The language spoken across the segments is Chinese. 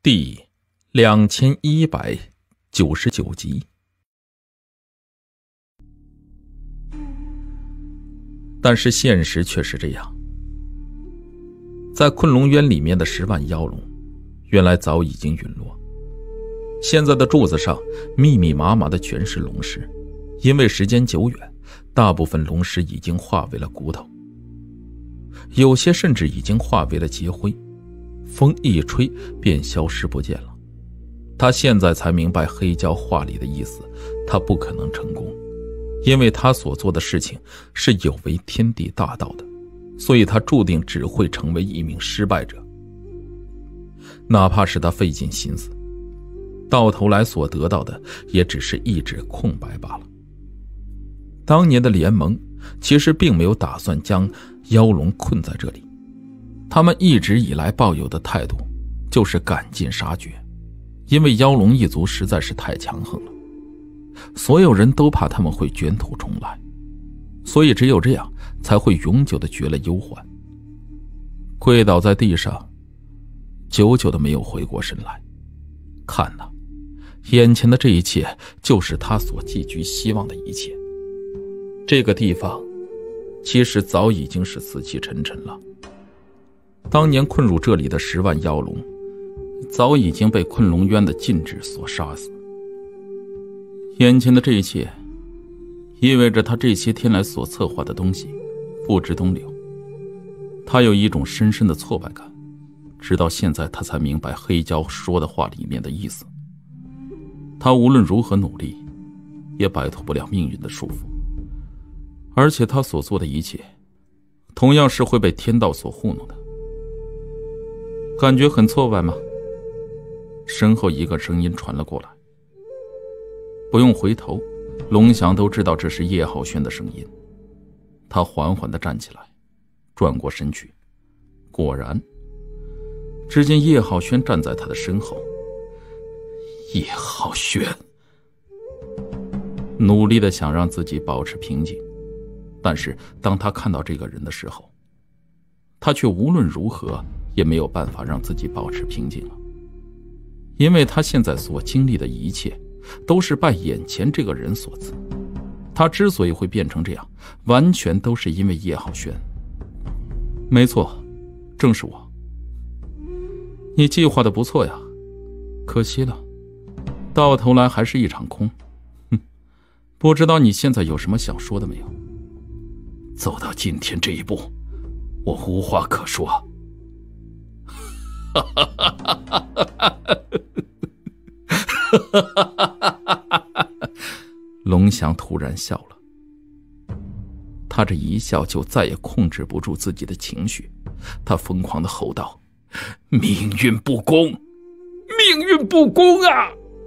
第2199集。但是现实却是这样，在昆仑渊里面的10万妖龙，原来早已经陨落。现在的柱子上密密麻麻的全是龙尸，因为时间久远，大部分龙尸已经化为了骨头，有些甚至已经化为了劫灰，风一吹便消失不见了。他现在才明白黑蛟话里的意思，他不可能成功，因为他所做的事情是有违天地大道的，所以他注定只会成为一名失败者。哪怕是他费尽心思，到头来所得到的也只是一纸空白罢了。当年的联盟其实并没有打算将妖龙困在这里，他们一直以来抱有的态度就是赶尽杀绝，因为妖龙一族实在是太强横了，所有人都怕他们会卷土重来，所以只有这样才会永久的绝了忧患。跪倒在地上，久久的没有回过神来。看哪，眼前的这一切就是他所寄居希望的一切。这个地方其实早已经是死气沉沉了。当年困入这里的10万妖龙早已经被昆仑渊的禁制所杀死。眼前的这一切意味着他这些天来所策划的东西付之东流。他有一种深深的挫败感，直到现在他才明白黑蛟说的话里面的意思。他无论如何努力也摆脱不了命运的束缚，而且他所做的一切同样是会被天道所糊弄的。感觉很挫败吗？身后一个声音传了过来。不用回头，龙翔都知道这是叶浩轩的声音。他缓缓地站起来，转过身去，果然只见叶浩轩站在他的身后。叶浩轩努力地想让自己保持平静，但是当他看到这个人的时候，他却无论如何也没有办法让自己保持平静了。因为他现在所经历的一切都是拜眼前这个人所赐，他之所以会变成这样，完全都是因为叶浩轩。没错，正是我。你计划的不错呀，可惜了，到头来还是一场空。不知道你现在有什么想说的没有？ 走到今天这一步，我无话可说。 龙翔突然笑了，他这一笑就再也控制不住自己的情绪，他疯狂地吼道： 命运不公，命运不公啊！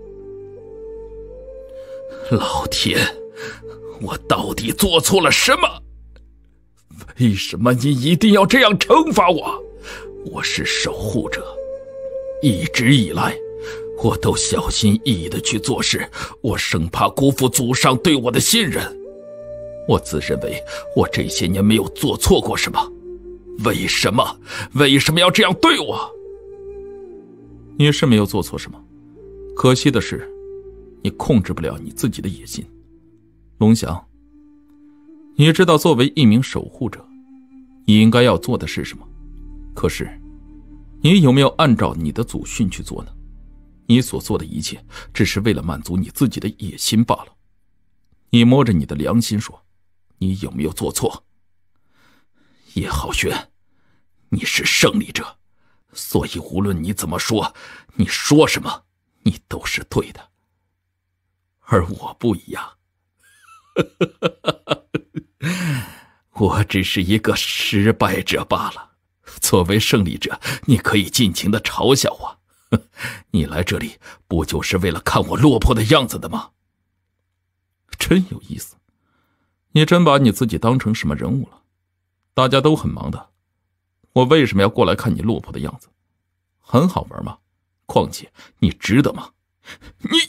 老天，我到底做错了什么？为什么你一定要这样惩罚我？我是守护者，一直以来我都小心翼翼地去做事，我生怕辜负祖上对我的信任。我自认为我这些年没有做错过什么，为什么要这样对我？ 你是没有做错什么，可惜的是你控制不了你自己的野心。龙翔，你知道作为一名守护者你应该要做的是什么，可是你有没有按照你的祖训去做呢？你所做的一切只是为了满足你自己的野心罢了。你摸着你的良心说，你有没有做错？ 叶浩轩，你是胜利者，所以无论你怎么说，你说什么，你都是对的。而我不一样，我只是一个失败者罢了。作为胜利者，你可以尽情地嘲笑我。你来这里不就是为了看我落魄的样子的吗？ 真有意思，你真把你自己当成什么人物了？大家都很忙的，我为什么要过来看你落魄的样子？很好玩吗？况且你值得吗？ 你……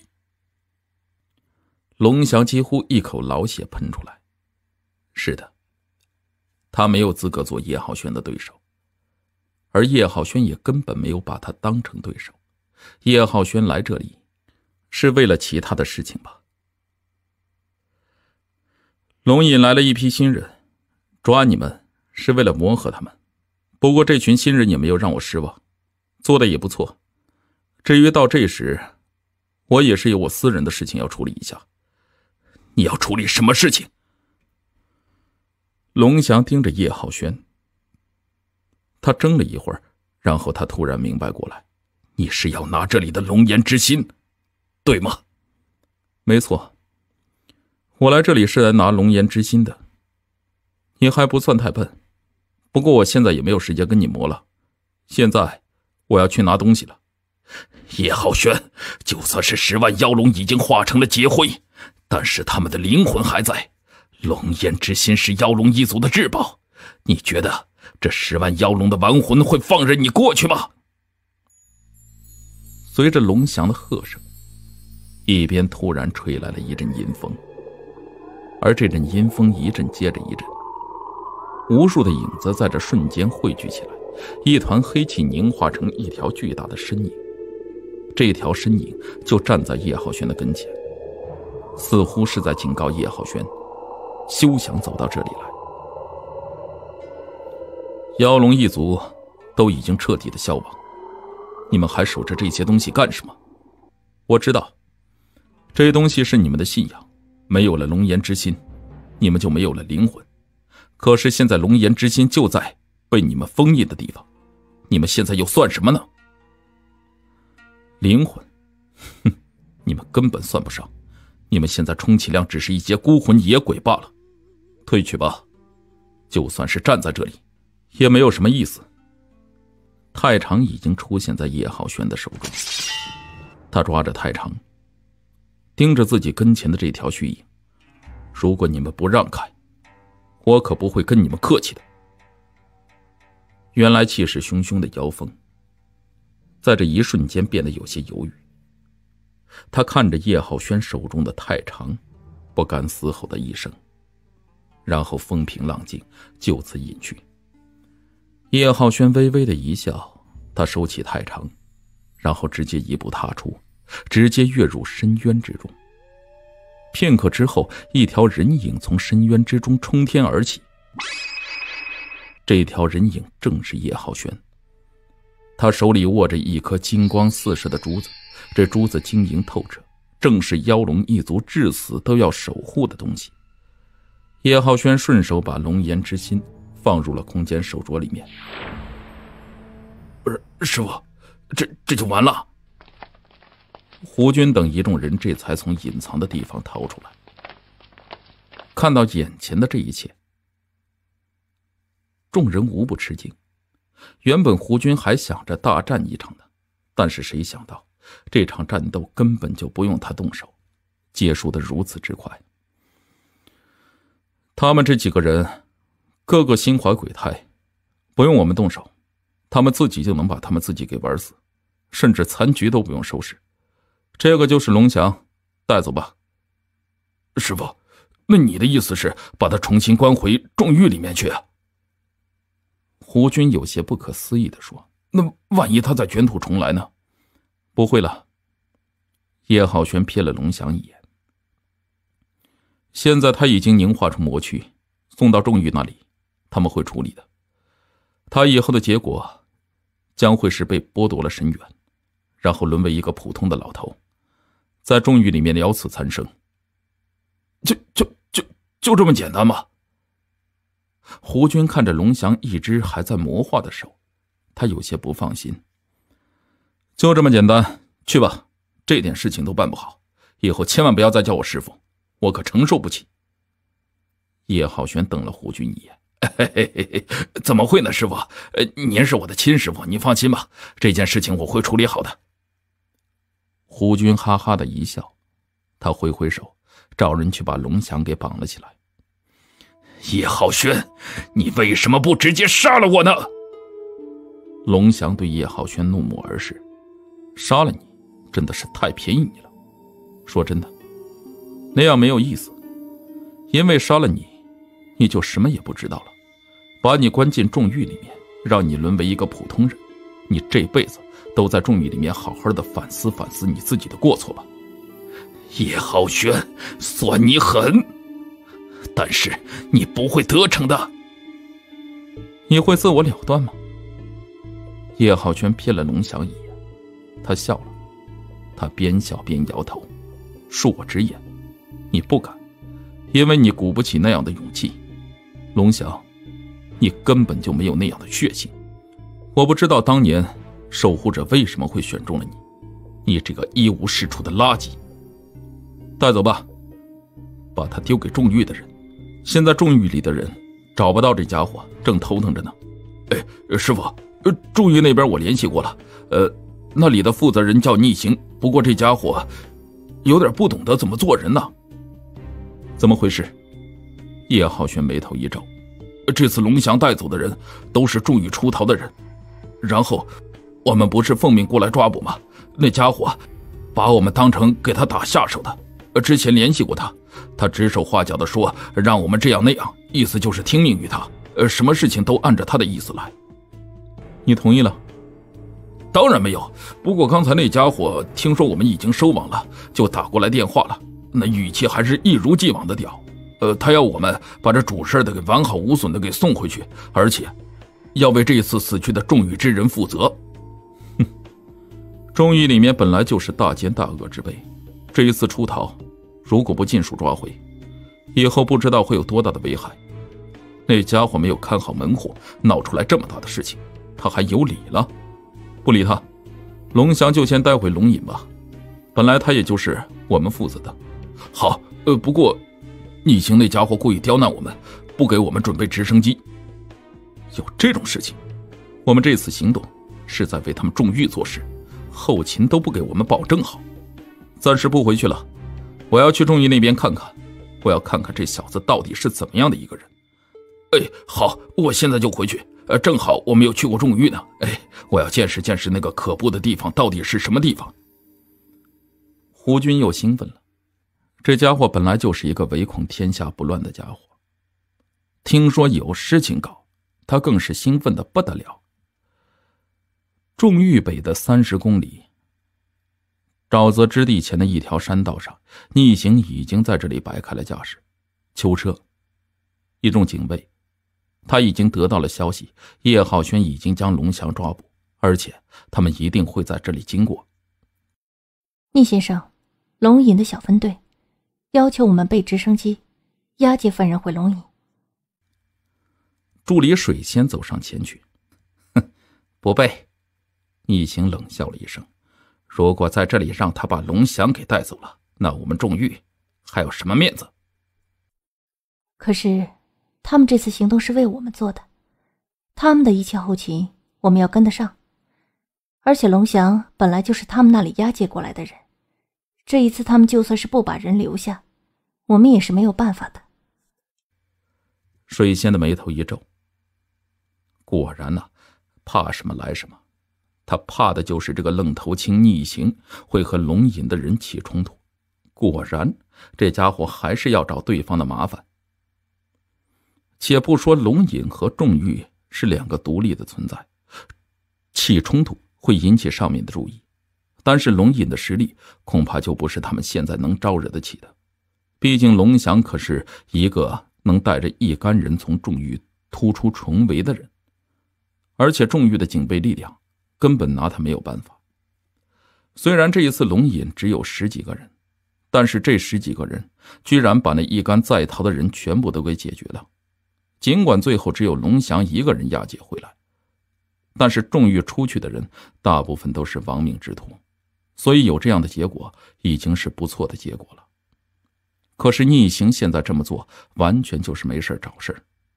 龙翔几乎一口老血喷出来。是的，他没有资格做叶浩轩的对手，而叶浩轩也根本没有把他当成对手， 叶浩轩来这里是为了其他的事情吧？龙引来了一批新人，抓你们是为了磨合他们。不过这群新人也没有让我失望，做的也不错。至于到这时，我也是有我私人的事情要处理一下。 你要处理什么事情？ 龙翔盯着叶浩轩，他怔了一会儿，然后他突然明白过来， 你是要拿这里的龙岩之心，对吗？ 没错，我来这里是来拿龙岩之心的。你还不算太笨，不过我现在也没有时间跟你磨了，现在我要去拿东西了。 叶浩轩，就算是10万妖龙已经化成了劫灰，但是他们的灵魂还在。龙岩之心是妖龙一族的至宝，你觉得这10万妖龙的亡魂会放任你过去吗？ 随着龙翔的喝声，一边突然吹来了一阵阴风，而这阵阴风一阵接着一阵，无数的影子在这瞬间汇聚起来，一团黑气凝化成一条巨大的身影。这条身影就站在叶浩轩的跟前，似乎是在警告叶浩轩休想走到这里来。妖龙一族都已经彻底的消亡，你们还守着这些东西干什么？我知道这些东西是你们的信仰，没有了龙岩之心，你们就没有了灵魂。可是现在龙岩之心就在被你们封印的地方，你们现在又算什么呢？灵魂，哼，你们根本算不上，你们现在充其量只是一些孤魂野鬼罢了。退去吧，就算是站在这里也没有什么意思。太长已经出现在叶浩轩的手中，他抓着太长，盯着自己跟前的这条虚影。如果你们不让开，我可不会跟你们客气的。原来气势汹汹的妖风在这一瞬间变得有些犹豫，他看着叶浩轩手中的太长，不甘嘶吼的一声，然后风平浪静，就此隐去。叶浩轩微微的一笑，他收起太长，然后直接一步踏出，直接跃入深渊之中。片刻之后，一条人影从深渊之中冲天而起。这条人影正是叶浩轩，他手里握着一颗金光四射的珠子，这珠子晶莹透彻，正是妖龙一族至死都要守护的东西。叶浩轩顺手把龙岩之心放入了空间手镯里面。 不是，师傅，这就完了。 胡军等一众人这才从隐藏的地方逃出来，看到眼前的这一切，众人无不吃惊。原本胡军还想着大战一场的，但是谁想到这场战斗根本就不用他动手，结束得如此之快。他们这几个人个个心怀鬼胎，不用我们动手，他们自己就能把他们自己给玩死，甚至残局都不用收拾。这个就是龙翔，带走吧。 师傅，那你的意思是把他重新关回重狱里面去啊？ 胡军有些不可思议地说。 那万一他再卷土重来呢？ 不会了。叶浩轩瞥了龙翔一眼，现在他已经凝化出魔躯，送到重狱那里，他们会处理的。他以后的结果将会是被剥夺了神元，然后沦为一个普通的老头，在重狱里面了此残生。 就这么简单吗？ 胡军看着龙翔一只还在魔化的手，他有些不放心。就这么简单，去吧，这点事情都办不好，以后千万不要再叫我师父，我可承受不起。叶浩轩瞪了胡军一眼。 怎么会呢，师父？您是我的亲师父，你放心吧，这件事情我会处理好的。 胡军哈哈的一笑，他挥挥手，找人去把龙翔给绑了起来。 叶浩轩，你为什么不直接杀了我呢？ 龙翔对叶浩轩怒目而视，杀了你真的是太便宜你了。说真的，那样没有意思，因为杀了你，你就什么也不知道了，把你关进重狱里面，让你沦为一个普通人，你这辈子都在众狱里面好好的反思反思你自己的过错吧。 叶浩轩，算你狠，但是你不会得逞的。 你会自我了断吗？叶浩轩瞥了龙翔一眼，他笑了，他边笑边摇头，恕我直言，你不敢，因为你鼓不起那样的勇气。龙翔，你根本就没有那样的血性。我不知道当年守护者为什么会选中了你，你这个一无是处的垃圾。带走吧，把他丢给众狱的人。现在众狱里的人找不到这家伙，正头疼着呢。 师傅，众狱那边我联系过了，那里的负责人叫逆行，不过这家伙有点不懂得怎么做人呢。 怎么回事？叶浩轩眉头一皱， 这次龙翔带走的人都是众狱出逃的人，然后我们不是奉命过来抓捕吗？那家伙把我们当成给他打下手的。之前联系过他，他指手画脚的说让我们这样那样，意思就是听命于他，什么事情都按着他的意思来。 你同意了？ 当然没有，不过刚才那家伙听说我们已经收网了，就打过来电话了，那语气还是一如既往的屌。他要我们把这主事的给完好无损的给送回去，而且要为这次死去的众狱之人负责。 哼，众狱里面本来就是大奸大恶之辈，这一次出逃，如果不尽数抓回，以后不知道会有多大的危害。那家伙没有看好门户，闹出来这么大的事情，他还有理了？不理他，龙翔就先带回龙隐吧，本来他也就是我们负责的。 好，不过逆行那家伙故意刁难我们，不给我们准备直升机。 有这种事情？我们这次行动是在为他们众狱做事，后勤都不给我们保证好。暂时不回去了，我要去众狱那边看看，我要看看这小子到底是怎么样的一个人。 好，我现在就回去。正好我没有去过众狱呢。我要见识见识那个可怖的地方到底是什么地方。 胡军又兴奋了，这家伙本来就是一个唯恐天下不乱的家伙，听说有事情搞，他更是兴奋的不得了。众狱北的30公里，沼泽之地前的一条山道上，逆行已经在这里摆开了架势，囚车，一众警卫。他已经得到了消息，叶浩轩已经将龙翔抓捕，而且他们一定会在这里经过。 聂先生，龙隐的小分队要求我们备直升机押解犯人回龙隐。 助理水仙走上前去，哼，不备。逆行冷笑了一声，如果在这里让他把龙翔给带走了，那我们众狱还有什么面子？ 可是他们这次行动是为我们做的，他们的一切后勤我们要跟得上，而且龙翔本来就是他们那里押解过来的人，这一次他们就算是不把人留下，我们也是没有办法的。 水仙的眉头一皱，果然呢，怕什么来什么，他怕的就是这个愣头青逆行会和龙隐的人起冲突，果然这家伙还是要找对方的麻烦。且不说龙隐和众狱是两个独立的存在，起冲突会引起上面的注意，但是龙隐的实力恐怕就不是他们现在能招惹得起的。毕竟龙翔可是一个能带着一干人从众狱突出重围的人，而且众狱的警备力量根本拿他没有办法。虽然这一次龙隐只有10几个人，但是这10几个人居然把那一干在逃的人全部都给解决了。尽管最后只有龙翔一个人押解回来，但是众狱出去的人大部分都是亡命之徒，所以有这样的结果已经是不错的结果了。可是逆行现在这么做完全就是没事找事。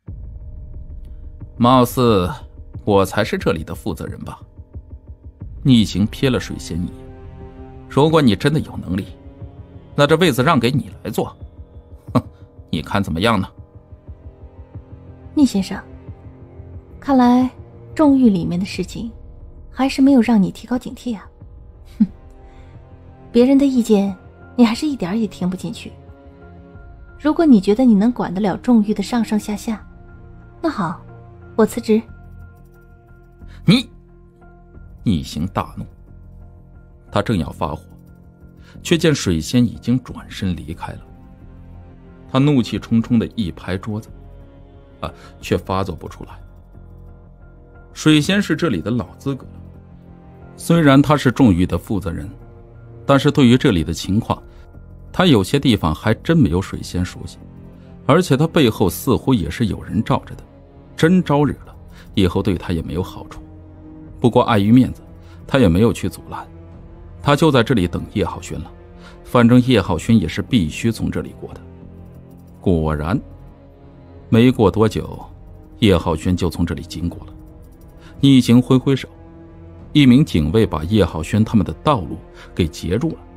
貌似我才是这里的负责人吧？逆行瞥了水仙一眼，如果你真的有能力，那这位子让给你来做，哼，你看怎么样呢？ 聂先生，看来众狱里面的事情还是没有让你提高警惕啊。哼，别人的意见你还是一点也听不进去。如果你觉得你能管得了众狱的上上下下，那好，我辞职。 你逆行大怒。他正要发火，却见水仙已经转身离开了。他怒气冲冲地一拍桌子，却发作不出来。水仙是这里的老资格了，虽然他是众域的负责人，但是对于这里的情况，他有些地方还真没有水仙熟悉，而且他背后似乎也是有人罩着的，真招惹了，以后对他也没有好处。不过碍于面子，他也没有去阻拦，他就在这里等叶浩轩了，反正叶浩轩也是必须从这里过的。果然，没过多久，叶浩轩就从这里经过了。逆行挥挥手，一名警卫把叶浩轩他们的道路给截住了。